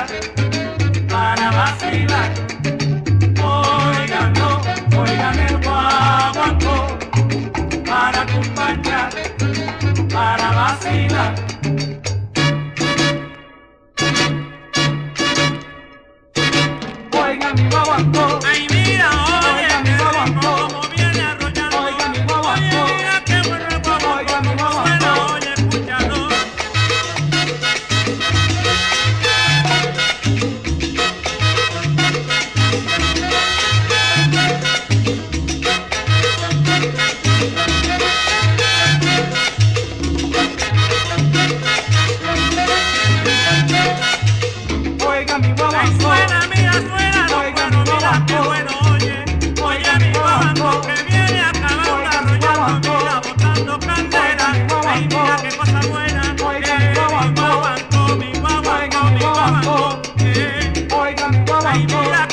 cantar, para vacilar. Oigan, no, oigan el guaguancó, para acompañar, para vacilar. Oigan mi guaguancó, ay mira, oigan mi guaguancó, como viene arrollando. oigan mi guaguancó, Oye, mira qué bueno el guaguancó, oigan mi como guaguancó. suena, oye, escúchalo. Oigan mi Ay, guaguancó, suena, mira, suena, lo oigan bueno, mi mira qué guaguancó. bueno, oye. Oye, mi guaguancó, que viene acabando, Oigan mi arrollando, guaguancó. mira, botando candela. Oigan mi Ay, mira guaguancó. qué cosa buena. Oigan mi guaguancó. Mi guaguancó, mi guaguancó, Oigan mi mi guaguancó. guaguancó. oigan mi Ay, guaguancó. mira